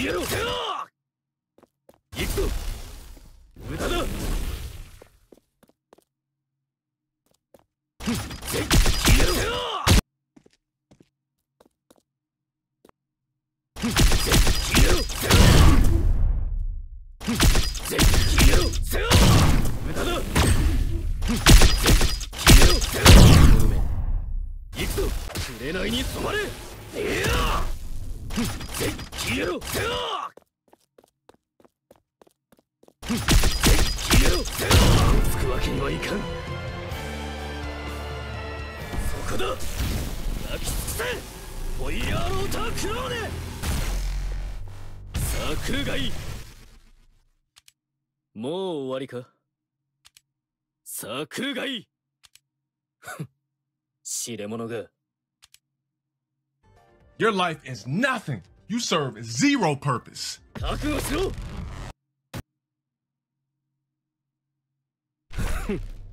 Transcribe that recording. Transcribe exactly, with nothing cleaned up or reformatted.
消えろ。行くぞ。無駄だ。消えろ。消えろ。消えろ。無駄だ。消えろ。行くぞ。紅に染まれ。いや消えろ。消えろ。つくわけにはいかん。そこだ。泣き尽くせ。ホイヤーロータークローネ。サークルがいい。もう終わりか。サークルがいい。知れ者が。 Your life is nothing. You serve zero purpose. 覚悟しろ。